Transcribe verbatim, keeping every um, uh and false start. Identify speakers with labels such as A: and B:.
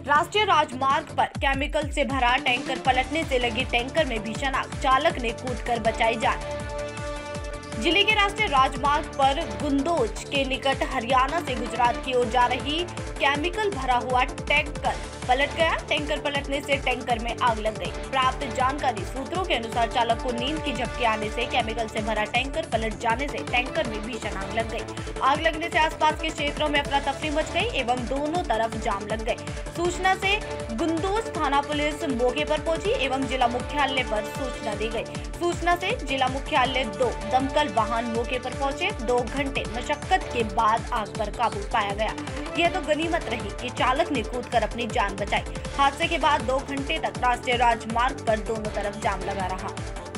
A: राष्ट्रीय राजमार्ग पर केमिकल से भरा टैंकर पलटने से लगी टैंकर में भीषण आग, चालक ने कूदकर बचाई जान। जिले के राष्ट्रीय राजमार्ग पर गुंदोज के निकट हरियाणा से गुजरात की ओर जा रही केमिकल भरा हुआ टैंकर पलट गया। टैंकर पलटने से टैंकर में आग लग गई। प्राप्त जानकारी सूत्रों के अनुसार चालक को नींद की झपकी आने से केमिकल से भरा टैंकर पलट जाने से टैंकर में भीषण आग लग गई। आग लगने से आसपास के क्षेत्रों में अफरा तफरी मच गई एवं दोनों तरफ जाम लग गए। सूचना से गुंदोज थाना पुलिस मौके पर पहुंची एवं जिला मुख्यालय पर सूचना दी गई। सूचना से जिला मुख्यालय दो दमकल वाहन मौके पर पहुंचे। दो घंटे मशक्कत के बाद आग पर काबू पाया गया। यह तो गनीमत रही कि चालक ने कूदकर अपनी जान बचाई। हादसे के बाद दो घंटे तक राष्ट्रीय राजमार्ग पर दोनों तरफ जाम लगा रहा।